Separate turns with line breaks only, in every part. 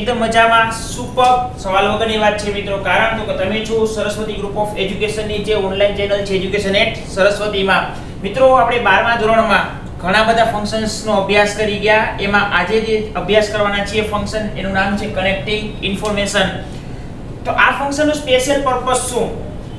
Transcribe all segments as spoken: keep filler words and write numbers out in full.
એકદમ મજામાં સુપર સવાલ વગરની વાત છે મિત્રો, કારણ તો કે તમે છો સરસ્વતી ગ્રુપ ઓફ એજ્યુકેશનની જે ઓનલાઈન ચેનલ છે એજ્યુકેશન એટ સરસ્વતીમાં. મિત્રો આપણે બારમા ધોરણમાં ઘણા બધા ફંક્શન્સનો અભ્યાસ કરી ગયા. એમાં આજે જે અભ્યાસ કરવાના છે ફંક્શન એનું નામ છે કનેક્ટિંગ ઇન્ફોર્મેશન. તો આ ફંક્શનનો સ્પેશિયલ પર્પસ શું,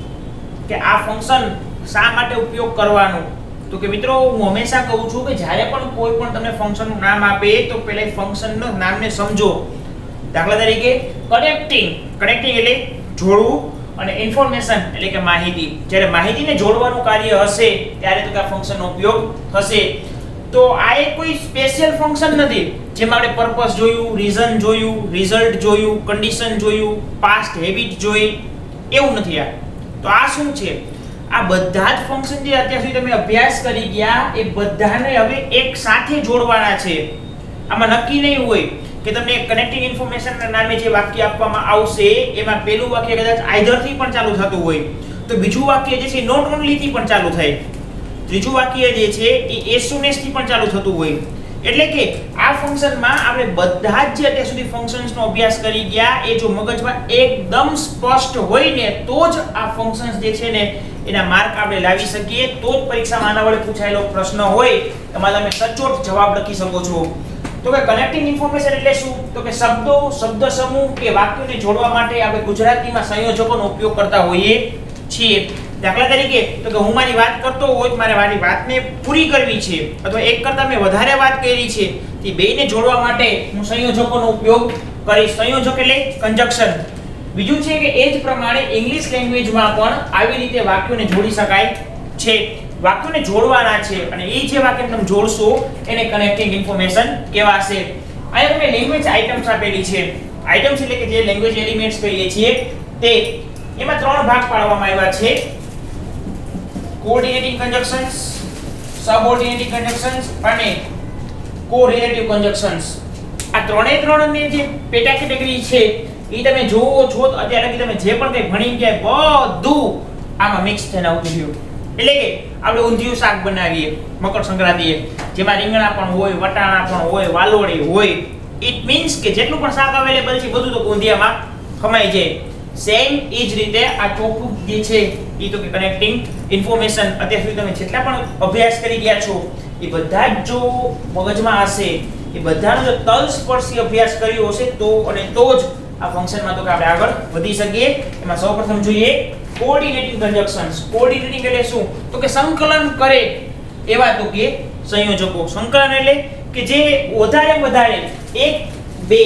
કે આ ફંક્શન શા માટે ઉપયોગ કરવાનો? તો કે મિત્રો હું હંમેશા કહું છું કે જ્યારે પણ કોઈ પણ તમને ફંક્શનનું નામ આપે તો પહેલા ફંક્શનના નામને સમજો. દાખલા તરીકે કનેક્ટિંગ, કનેક્ટિંગ એટલે જોડવું અને ઇન્ફોર્મેશન એટલે કે માહિતી. જ્યારે માહિતીને જોડવાનું કાર્ય હશે ત્યારે તો કે આ ફંક્શનનો ઉપયોગ થશે. તો આ એક કોઈ સ્પેશિયલ ફંક્શન નથી જેમાં આપણે પર્પસ જોયું, રીઝન જોયું, રિઝલ્ટ જોયું, કન્ડિશન જોયું, પાસ્ટ હેબિટ જોઈ, એવું નથી. આ તો આ શું છે? આ બધા જ ફંક્શન જે અત્યાર સુધી તમે અભ્યાસ કરી ગયા એ બધાને હવે એક સાથે જોડવાના છે. આમાં નક્કી નહીં હોય કે તમને કનેક્ટિંગ ઇન્ફોર્મેશનના નામે જે વાક્ય આપવામાં આવશે એમાં પહેલું વાક્ય કદાચ આઈધર થી પણ ચાલુ થતું હોય, તો બીજું વાક્ય જે છે નોટ ઓન્લી થી પણ ચાલુ થાય, ત્રીજું વાક્ય જે છે એ એઝ સૂન એઝ થી પણ ચાલુ થતું હોય. એટલે કે આ ફંક્શનમાં આપણે બધા જ જે અત્યાર સુધી ફંક્શન્સનો અભ્યાસ કરી ગયા એ જો મગજમાં એકદમ સ્પષ્ટ હોય ને તો જ આ ફંક્શન્સ જે છે ને એના માર્ક આપણે લાવી શકીએ. તો જ પરીક્ષામાં આના વડે પૂછાયેલો પ્રશ્ન હોય એમાં તમે સચોટ જવાબ લખી શકો છો. તો કે કનેક્ટિંગ ઇન્ફોર્મેશન એટલે શું? તો કે શબ્દો, શબ્દ સમૂહ કે વાક્યોને જોડવા માટે આપણે ગુજરાતીમાં સંયોજકોનો ઉપયોગ કરતા હોઈએ છીએ. દાખલા તરીકે તો કે હું મારી વાત કરતો હોય, મારે મારી વાતને પૂરી કરવી છે અથવા એક કરતા મેં વધારે વાત કરી છે, તે બેયને જોડવા માટે હું સંયોજકોનો ઉપયોગ કરીશ. સંયોજક એટલે કંજક્શન. બીજું છે કે એ જ પ્રમાણે ઇંગ્લિશ લેંગ્વેજમાં પણ આવી રીતે વાક્યોને જોડી શકાય છે. વાક્યોને જોડવાના છે અને એ જે વાક્ય તમે જોડશો એને કનેક્ટિંગ ઇન્ફોર્મેશન કહેવાશે. અહીંયા તમે લેંગ્વેજ આઇટમ્સ આપેલી છે. આઇટમ્સ એટલે કે જે લેંગ્વેજ એલિમેન્ટ્સ કહીએ છીએ તે, એમાં ત્રણ ભાગ પાડવામાં આવ્યા છે: કોઓર્ડિનેટિંગ કંજક્શન્સ, સબઓર્ડિનેટિંગ કંજક્શન્સ અને કોરિલેટિવ કંજક્શન્સ. આ ત્રણે ત્રણની જે પેટા કેટેગરી છે એ તમે જોવો છો તો અત્યારે તમે જે પણ કંઈ ભણી ગયા બધું આમાં મિક્સ થઈને આવતું રહ્યું. એટલે કે આપણે ઊંધિયું શાક બનાવીએ મકર સંક્રાંતિએ, જેમાં રીંગણા પણ હોય, વટાણા પણ હોય, વાલોળી હોય. ઇટ મીન્સ કે જેટલું પણ શાક અવેલેબલ છે બધું તો ઊંધિયામાં ખમાઈ જાય. સેમ એ જ રીતે આ ચોખ્ખું જે છે એ તો કે કનેક્ટિંગ ઇન્ફોર્મેશન. અત્યાર સુધી તમે જેટલા પણ અભ્યાસ કરી ગયા છો એ બધા જ જો મગજમાં હશે, એ બધાનો જો તલસ્પર્શી અભ્યાસ કર્યો હશે તો અને તો જ આ ફંક્શનમાં તો કે આપણે આગળ વધી શકીએ. એમાં સૌપ્રથમ જોઈએ કોઓર્ડિનેટિંગ કંજક્શન્સ. કોઓર્ડિનેટિંગ એટલે શું? તો કે સંકલન કરે એવા તો કે સંયોજકો. સંકલન એટલે કે જે વધારે વધારે એક બે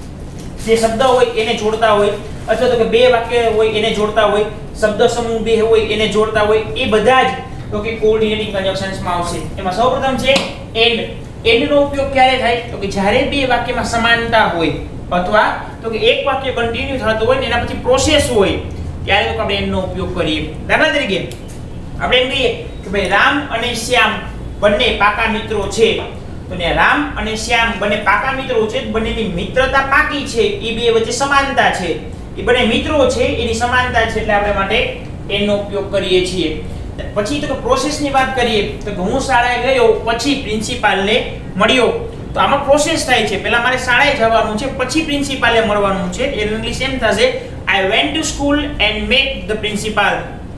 જે શબ્દ હોય એને જોડતા હોય, અથવા તો કે બે વાક્ય હોય એને જોડતા હોય, શબ્દ સમૂહ બે હોય એને જોડતા હોય, એ બધા જ તો કે કોઓર્ડિનેટિંગ કંજક્શન્સમાં આવશે. એમાં સૌપ્રથમ છે એન્ડ. એન્ડનો ઉપયોગ ક્યારે થાય? તો કે જ્યારે બે વાક્યમાં સમાનતા હોય અથવા તો કે એક વાક્ય કન્ટિન્યુ થતું હોય ને એના પછી પ્રોસેસ હોય ત્યારે તો આપણે એન્ડનો ઉપયોગ કરીએ. દાખલા તરીકે આપણે એમ કહીએ કે ભાઈ રામ અને શ્યામ બંને પાકા મિત્રો છે. તો ને રામ અને શ્યામ બંને પાકા મિત્રો છે, બંનેની મિત્રતા પાકી છે, એ બે વચ્ચે સમાનતા છે, એ બંને મિત્રો છે એની સમાનતા છે, એટલે આપણે માટે એન્ડનો ઉપયોગ કરીએ છીએ. પછી તો કે પ્રોસેસની વાત કરીએ તો કે હું શાળાએ ગયો પછી પ્રિન્સિપાલને મળ્યો. તો આમાં પ્રોસેસ થાય છે. પહેલા મારે શાળાએ જવાનું છે પછી પ્રિન્સિપાલને મળવાનું છે. એનું ઇંગ્લિશ એમ થશે I went to school and met the principal.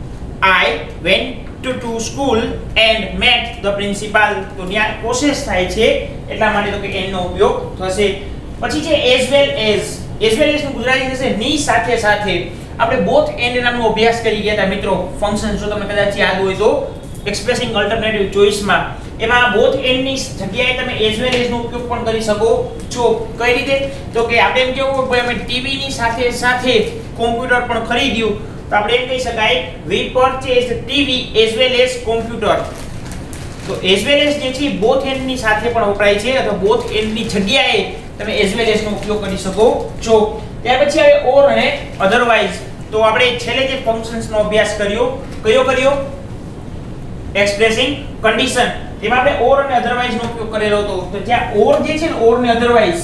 I went to, to school and met the principal. તો ત્યાં પ્રોસેસ થાય છે એટલા માટે તો કે એનો ઉપયોગ થશે. પછી છે as well as. as well as નું ગુજરાતી થશે ની સાથે સાથે. આપણે બોથ એન્ડ નામનો અભ્યાસ કરી ગયા હતા મિત્રો ફંક્શન, જો તમને કદાચ યાદ હોય તો એક્સપ્રેસિંગ અલ્ટરનેટિવ ચોઇસમાં. એમાં બોથ એન્ડ ની જગ્યાએ તમે as well as નો ઉપયોગ પણ કરી શકો છો. કઈ રીતે? તો કે આપણે એમ કેવું ભાઈ અમે ટીવી ની સાથે સાથે કોમ્પ્યુટર પણ ખરીદ્યું, તો આપણે એમ કહી શકાય we purchased T V as well as computer. તો as well as જે છે બોથ એન્ડ ની સાથે પણ વપરાય છે અથવા બોથ એન્ડ ની જગ્યાએ તમે as well as નો ઉપયોગ કરી શકો છો. ત્યાર પછી આવે or અને otherwise. તો આપણે છેલ્લે જે ફંક્શન્સ નો અભ્યાસ કર્યો કયો કર્યો એક્સપ્રેસિંગ કન્ડિશન, તેમાં આપણે or અને otherwise નો ઉપયોગ કરેલો હતો. તો જ્યાં or જે છે ને or ને otherwise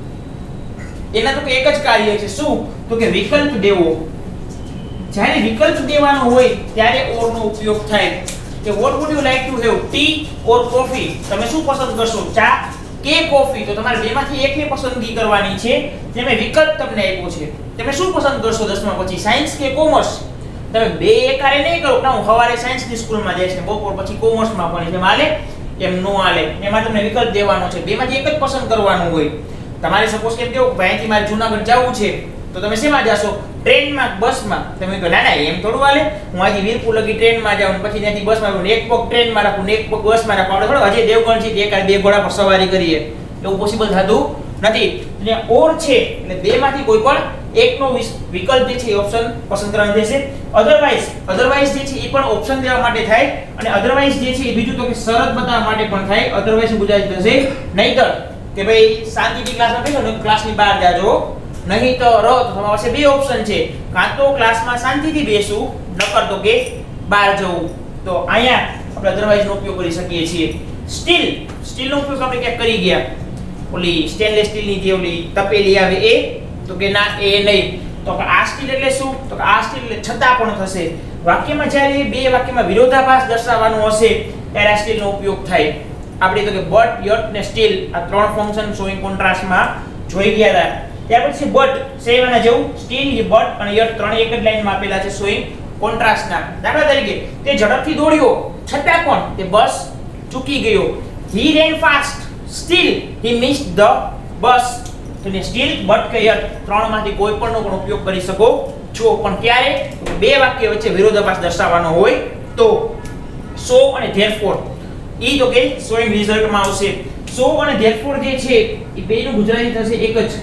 એના તો કે એક જ કાર્ય છે. શું? તો કે વિકલ્પ દેવો. જ્યારે વિકલ્પ દેવાનો હોય ત્યારે or નો ઉપયોગ થાય. કે what would you like to have, tea or coffee? તમે શું પસંદ કરશો, ચા કે કોફી, તો તમારે બેમાંથી એકની પસંદગી કરવાની છે. જે મેં વિકલ્પ તમને આપ્યો છે, તમે શું પસંદ કરશો દસમા પછી, સાયન્સ કે કોમર્સ? તમે બે એકારે નહીં કરો કે હું સવારે સાયન્સની સ્કૂલમાં જઈશ ને બપોર પછી કોમર્સમાં ભણીશ, એમ હાલે? એમ નો હાલે. એમાં તમને વિકલ્પ દેવાનો છે, બેમાંથી એક જ પસંદ કરવાનું હોય. તમારે સપોઝ કેમ કેવું અહીંથી મારે જૂનાગઢ જવું છે, તો તમે શેમાં જાશો? ટ્રેનમાં, બસમાં. તમે કહો ના ના એમ થોડું હાલે, હું અહીંથી વીરપુર લગી ટ્રેનમાં જાઉં, પછી ત્યાંથી બસમાં જાઉં, એક પગ ટ્રેનમાં રાખું ને એક પગ બસમાં રાખું. આપણે થોડું હજી દેવગણ છે એક બે ઘોડા પર સવારી કરીએ, એવું પોસિબલ થતું નથી. એટલે ઓર છે એટલે બેમાંથી કોઈ પણ એકનો વિકલ્પ જે છે એ ઓપ્શન પસંદ કરવાનો રહેશે. અધરવાઇઝ અધરવાઇઝ જે છે એ પણ ઓપ્શન દેવા માટે થાય, અને અધરવાઇઝ જે છે એ બીજું તો કે શરત બતાવવા માટે પણ થાય. અધરવાઇઝ ગુજરાતી થશે નહીતર, કે ભાઈ શાંતિથી ક્લાસમાં બેસો ને ક્લાસની બહાર જાજો નહીં તો રહો. તો તમારી પાસે બે ઓપ્શન છે, કાં તો ક્લાસમાં શાંતિથી બેસવું, નકર તો કે બહાર જવું. તો અહીંયા આપણે અધરવાઇઝ નો ઉપયોગ કરી શકીએ છીએ. સ્ટીલ સ્ટીલ નો ઉપયોગ આપણે ક્યાં કરી ગયા? ઓલી સ્ટેનલેસ સ્ટીલની જે ઓલી તપેલી આવે એ, તો કે ના એ નહીં. તો આ સ્ટીલ એટલે શું? તો કે આ સ્ટીલ એટલે છતાં પણ થશે. વાક્યમાં જ્યારે બે વાક્યમાં વિરોધાભાસ દર્શાવવાનું હશે ત્યારે આ સ્ટીલનો ઉપયોગ થાય. આપણે તો કે બટ, યટ ને સ્ટીલ આ ત્રણ ફંક્શન શોઈંગ કોન્ટ્રાસ્ટમાં જોઈ ગયા હતા. ત્યાર પછી બટ સેવાના જેવું, સ્ટીલ, બટ અને યટ ત્રણે એક જ લાઈનમાં આપેલા છે શોઈંગ કોન્ટ્રાસ્ટના. દાખલા તરીકે તે ઝડપથી દોડ્યો છતાં પણ તે બસ ચૂકી ગયો. he ran fast still he missed the bus. તો ને સ્ટીલ, બટ કે યટ ત્રણમાંથી કોઈ પણનો પણ ઉપયોગ કરી શકો છો, પણ ક્યારે? બે વાક્ય વચ્ચે વિરોધાભાસ દર્શાવવાનો હોય તો. સો અને ધેરફોર ઈ તો કે શોઈંગ રિઝલ્ટમાં આવશે. સો અને ધેરફોર જે છે એ બેનું ગુજરાતી થશે એક જ.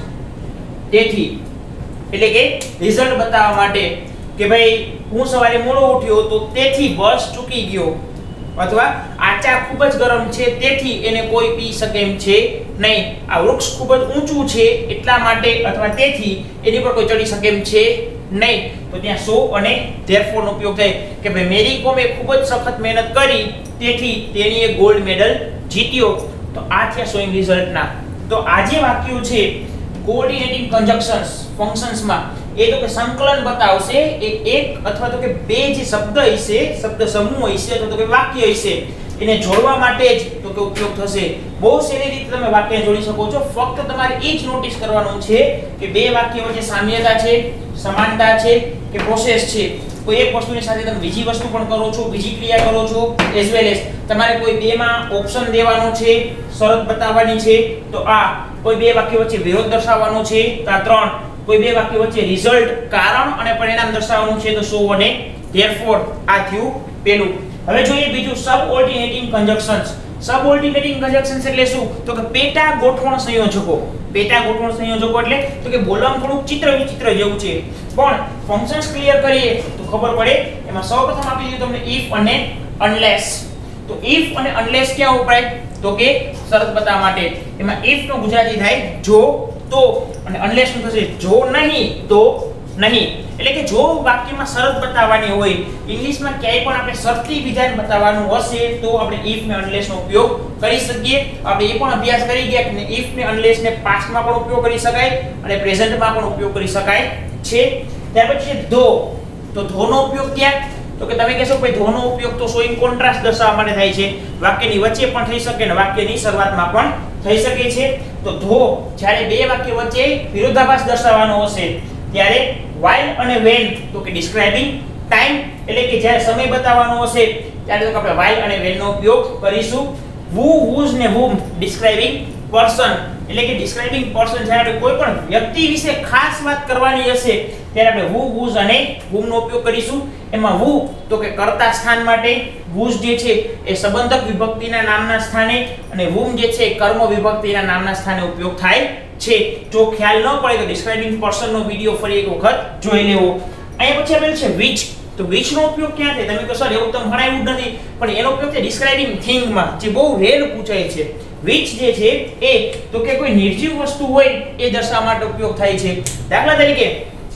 તેથી એટલે કે રિઝલ્ટ બતાવવા માટે કે ભાઈ હું સવારે મોડો ઉઠ્યો તો તેથી બસ ચૂકી ગયો, અથવા આ ચા ખૂબ જ ગરમ છે તેથી એને કોઈ પી શકે એમ છે નહીં, આ વૃક્ષ ખૂબ જ ઊંચું છે એટલા માટે અથવા તેથી એની પર કોઈ ચડી શકે એમ છે નહીં. તો ત્યાં સો અને ધેરફોર નો ઉપયોગ થાય કે ભાઈ મેરી કોમે ખૂબ જ સખત મહેનત કરી તેથી તેણીએ ગોલ્ડ મેડલ જીત્યો. તો આ છે શોઈંગ રિઝલ્ટના. તો આ જે વાક્યો છે કોઓર્ડિનેટિંગ કન્જક્શન્સ ફંક્શન્સમાં, એ તો કે સંકલન બતાવશે. એ એક અથવા તો કે બે જે શબ્દ હશે, શબ્દ સમૂહ હશે અથવા તો કે વાક્ય હશે, એને જોડવા માટે જ તો કે ઉપયોગ થશે. બહુ સહેલી રીતે તમે વાક્ય જોડી શકો છો. ફક્ત તમારે એ જ નોટિસ કરવાનું છે કે બે વાક્ય વચ્ચે સામ્યતા છે, સમાનતા છે કે પ્રોસેસ છે. કોઈ એક વસ્તુની સાથે તમે બીજી વસ્તુ પણ કરો છો, બીજી ક્રિયા કરો છો, એઝ વેલ એઝ તમારે કોઈ બેમાં ઓપ્શન દેવાનો છે, શરત બતાવવાની છે તો આ, કોઈ બે વાક્ય વચ્ચે વિરોધ દર્શાવવાનો છે તો આ ત્રણ, કોઈ બે વાક્ય વચ્ચે રિઝલ્ટ, કારણ અને પરિણામ દર્શાવવાનું છે તો સો અને ધેરફોર. આ થયું પેલું. હવે જોઈએ બીજું, સબઓર્ડિનેટિંગ કન્જક્શન્સ. સબઓર્ડિનેટિંગ કન્જક્શન્સ એટલે શું? તો કે પેટા ગોઠવણ સંયોજકો. પેટા ગોઠવણ સંયોજકો એટલે તો કે બોલવામાં થોડું ચિત્ર વિચિત્ર જેવું છે, પણ ફંક્શન્સ ક્લિયર કરીએ તો ખબર પડે. એમાં સૌપ્રથમ આપી દીધું તમને if અને unless. તો if અને unless ક્યાં વપરાય? તો કે શરત બતાવવા માટે. એમાં if નો ગુજરાતી થાય જો, તો, અને unless નું થશે જો નહીં તો નહીં. એટલે કે જો વાક્યમાં શરત બતાવવાની હોય, ઇંગ્લિશમાં ક્યાંય પણ આપણે શરતી વિધાન બતાવવાનું હશે તો આપણે if ને unless નો ઉપયોગ કરી શકીએ. આપણે એ પણ અભ્યાસ કરી ગયા કે if ને unless ને પાસ્ટમાં પણ ઉપયોગ કરી શકાય અને પ્રેઝન્ટમાં પણ ઉપયોગ કરી શકાય છે. ત્યાર પછી ધો. તો ધો નો ઉપયોગ ક્યાં? તો કે તમે કહેશો ભાઈ ધો નો ઉપયોગ તો શોઈંગ કોન્ટ્રાસ્ટ દર્શાવવા માટે થાય છે, વાક્યની વચ્ચે પણ થઈ શકે અને વાક્યની શરૂઆતમાં પણ થઈ શકે છે. તો ધો જ્યારે બે વાક્ય વચ્ચે વિરોધાભાસ દર્શાવવાનો હશે ત્યારે while અને when તો કે describing time એટલે કે જ્યારે સમય બતાવવાનો હશે ત્યારે તો આપણે while અને when નો ઉપયોગ કરીશું. who, whose ને whom describing person એટલે કે describing person જ્યારે આપણે કોઈ પણ વ્યક્તિ વિશે ખાસ વાત કરવાની હશે ત્યારે આપણે who, whose અને whom નો ઉપયોગ કરીશું. એમાં who તો કે કર્તા સ્થાન માટે, whose જે છે એ સંબંધક વિભક્તિના નામના સ્થાને અને whom જે છે કર્મ વિભક્તિના નામના સ્થાને ઉપયોગ થાય છે. જો ખ્યાલ ન પડે તો ડિસ્ક્રાઇબિંગ પર્સન નો વિડિયો ફરી એક વખત જોઈ લેવો. અહીંયા પછી આપેલ છે which. તો which નો ઉપયોગ ક્યાં થાય? તમે કહો સર એવું તો ભણાવ્યું જ નથી, પણ એનો ઉપયોગ છે ડિસ્ક્રાઇબિંગ થિંગ માં, જે બહુ રેર પૂછાય છે. which જે છે એ તો કે કોઈ નિર્જીવ વસ્તુ હોય એ દર્શાવવા માટે ઉપયોગ થાય છે. દાખલા તરીકે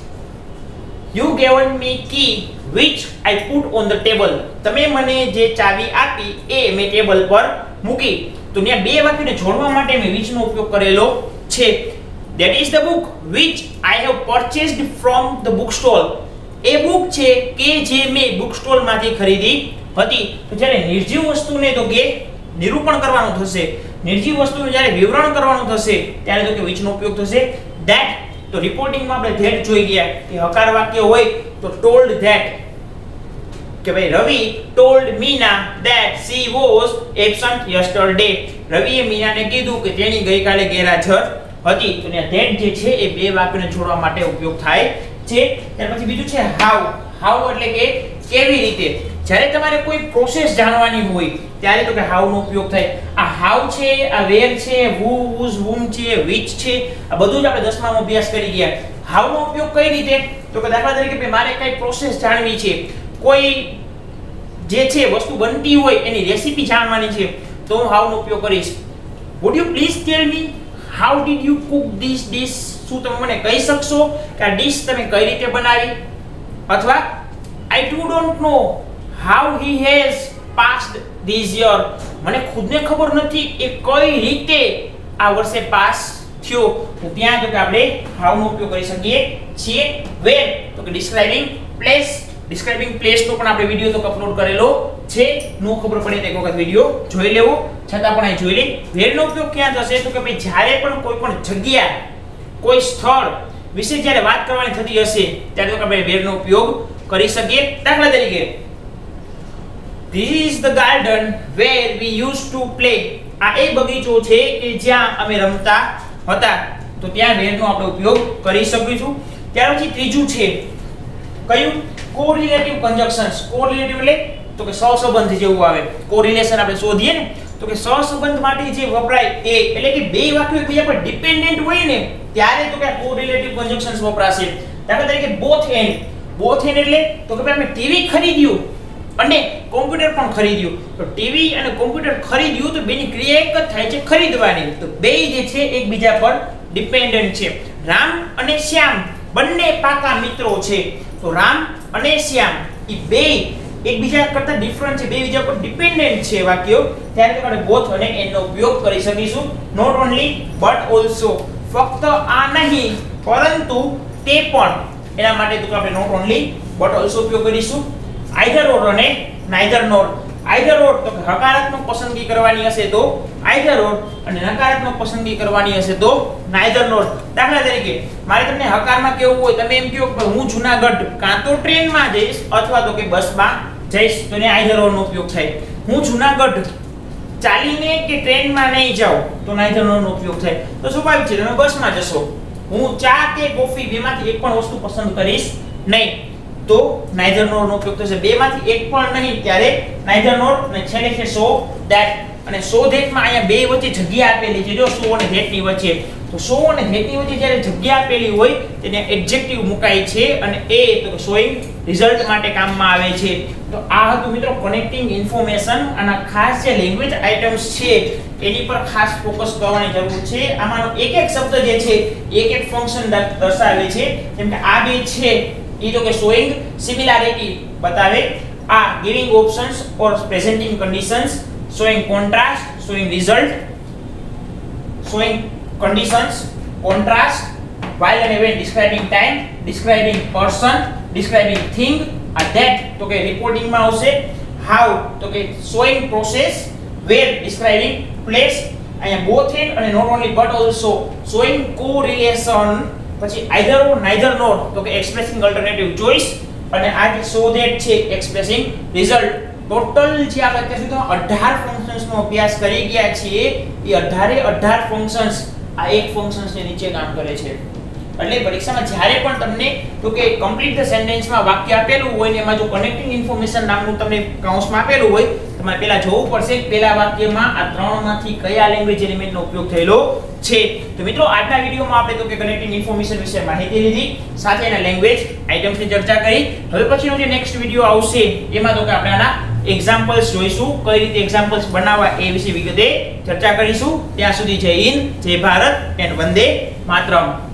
you given me key which I put on the table. તમે મને જે ચાવી આપી એ મેં ટેબલ પર મૂકી. તો ત્યાં બે વાક્યને જોડવા માટે મેં which નો ઉપયોગ કરેલો છે. that is the book which I have purchased from the bookstall. એ બુક છે કે જે મેં બુક સ્ટોલ માંથી ખરીદી હતી. તો જ્યારે નિર્જીવ વસ્તુને તો કે નિરૂપણ કરવાનું થશે નિર્જીવ વસ્તુનું જ્યારે વિવરણ કરવાનું થશે ત્યારે તો કે which નો ઉપયોગ થશે that. તો રિપોર્ટિંગમાં આપણે that જોઈ ગયા કે હકાર વાક્ય હોય તો told that કે ભાઈ રવિ told Meena that she was absent yesterday. રવિએ મીનાને કીધું કે તેની ગઈકાલે ગેરહાજર હતી. તો ત્યાં that જે છે એ બે વાક્યને જોડવા માટે ઉપયોગ થાય છે. ત્યાર પછી બીજું છે how. how એટલે કે કેવી રીતે. જ્યારે તમારે કોઈ પ્રોસેસ જાણવાની હોય ત્યારે તો કે how નો ઉપયોગ થાય. આ how છે, આ where છે, who, whose, whom છે, which છે, આ બધું જ આપણે દસમામાં અભ્યાસ કરી ગયા. how નો ઉપયોગ કઈ રીતે તો કે દાખલા તરીકે મારે કઈ પ્રોસેસ જાણવી છે, કોઈ જે છે વસ્તુ બનતી હોય એની રેસીપી જાણવાની છે તો હું how નો ઉપયોગ કરીશ. would you please tell me how did you cook this dish? શું તમે મને કહી શકશો કે આ ડિશ તમે કઈ રીતે બનાવી? અથવા I too don't know how he has passed this year. મને ખુદને ખબર નથી એ કઈ રીતે આ વર્ષે પાસ થયો. તો ત્યાં તો કે આપણે how નો ઉપયોગ કરી શકીએ છીએ. where તો કે describing place. describing place નો પણ આપણે વિડિયો તો અપલોડ કરેલો છે. નો ખબર પડે તો એક વખત વિડિયો જોઈ લેવો. છતાં પણ અહીં જોઈ લે. where નો ઉપયોગ ક્યાં થશે તો કે ભાઈ જ્યારે પણ કોઈ પણ જગ્યા, કોઈ સ્થળ વિશે જ્યારે વાત કરવાની થતી હશે ત્યારે તો કે આપણે where નો ઉપયોગ કરી શકીએ. દાખલા તરીકે this is the garden where we used to play. આ એ બગીચો છે કે જ્યાં અમે રમતા હતા. તો ત્યાં where નો આપણે ઉપયોગ કરી શકીશું. ત્યાર પછી ત્રીજું છે કયું? કોરિલેટિવ કન્જક્શન્સ. કોરિલેટિવ એટલે તો કે સહસંબંધ જેવું આવે. કોરિલેશન આપણે શોધીએ ને તો કે સહસંબંધ માટે જે વપરાય એ એટલે કે બે વાક્યો એકબીજા પર ડિપેન્ડન્ટ હોય ને ત્યારે તો કે કોરિલેટિવ કન્જક્શન્સ વપરાશે. દાખલા તરીકે both and. both and એટલે તો કે ભાઈ અમે ટીવી ખરીદ્યું અને કોમ્પ્યુટર પણ ખરીદ્યું. તો ટીવી અને કોમ્પ્યુટર ખરીદ્યું તો બેની ક્રિયા એક જ થાય છે, ખરીદવાની. તો બે જે છે એકબીજા પર ડિપેન્ડન્ટ છે. રામ અને શ્યામ બંને પાકા મિત્રો છે. તો રામ અને શ્યામ એ બે એકબીજા કરતા ડિફરન્ટ છે, બે બીજા પર ડિપેન્ડન્ટ છે વાક્યો. ત્યારે તો આપણે both અને and નો ઉપયોગ કરી શકીશું. not only but also. ફક્ત આ નહીં પરંતુ તે પણ. એના માટે તો આપણે not only but also ઉપયોગ કરીશું. either or અને neither nor. either or તો હકારાત્મક પસંદગી કરવાની હશે તો either or અને નકારાત્મક પસંદગી કરવાની હશે તો neither nor. દાખલા તરીકે મારે તમને હકારમાં કેવું હોય, તમે એમ કહો કે હું જૂનાગઢ કાં તો ટ્રેનમાં જઈશ અથવા તો કે બસમાં જઈશ, તો ને either or નો ઉપયોગ થાય. હું જૂનાગઢ ચાલીને કે ટ્રેનમાં નહીં જાઉં તો neither nor નો ઉપયોગ થાય. તો સ્વાભાવિક છે તમે બસમાં જશો. હું ચા કે કોફી બેમાંથી એક પણ વસ્તુ પસંદ કરીશ નહીં તો neither nor નો ઉપયોગ થશે. બેમાંથી એક પણ નહીં ત્યારે neither nor. અને છેલ્લે છે so that. અને so that માં અહીંયા બે વચ્ચે જગ્યા આપેલી છે. જો so અને that ની વચ્ચે. તો so અને that ની વચ્ચે જ્યારે જગ્યા આપેલી હોય તેને એડજેક્ટિવ મુકાય છે અને એ તો કે showing રિઝલ્ટ માટે કામમાં આવે છે. તો આ હતું મિત્રો કનેક્ટિંગ ઇન્ફોર્મેશન. અને ખાસ જે લેંગ્વેજ આઇટમ્સ છે એની પર ખાસ ફોકસ કરવાની જરૂર છે. આમાંનો એક એક શબ્દ જે છે એક એક ફંક્શન દર્શાવે છે. જેમ કે આ બે છે એ તો કે showing similarity બતાવે. આ giving options or presenting conditions, showing contrast, showing result, showing conditions, contrast, while and when describing time, describing person, describing thing. આ that તો કે reporting માં આવશે. how તો કે showing process, where describing place. અહીંયા both and અને not only but also showing correlation. પછી either or neither nor તો કે expressing alternative choice. અને આ જે so that છે expressing result. ટોટલ જે આપણે અત્યાર સુધી અઢાર ફંક્શન્સ નો અભ્યાસ કરી ગયા છીએ એ અઢારે અઢાર ફંક્શન્સ આ એક ફંક્શન્સ ને નીચે કામ કરે છે. એટલે પરીક્ષામાં જ્યારે પણ તમને તો કે કમ્પ્લીટ ધ સેન્ટેન્સમાં વાક્ય આપેલું હોય ને એમાં જો કનેક્ટિંગ ઇન્ફોર્મેશન નામનું તમને કૌંસમાં આપેલું હોય તમારે પહેલા જોવું પડશે કે પહેલા વાક્યમાં આ ત્રણમાંથી કયા લેંગ્વેજ એલિમેન્ટનો ઉપયોગ થયેલો છે. તો મિત્રો આજના વિડિયોમાં આપણે તો કે કનેક્ટિંગ ઇન્ફોર્મેશન વિશે માહિતી લીધી, સાથે એના લેંગ્વેજ આઇટમ્સની ચર્ચા કરી. હવે પછીનો જે નેક્સ્ટ વિડિયો આવશે એમાં તો કે આપણે આના એક્ઝામ્પલ્સ જોઈશું, કઈ રીતે એક્ઝામ્પલ્સ બનાવવા એ વિશે વિગતે ચર્ચા કરીશું. ત્યાં સુધી જય હિન્દ, જય ભારત એન્ડ વંદે માતરમ.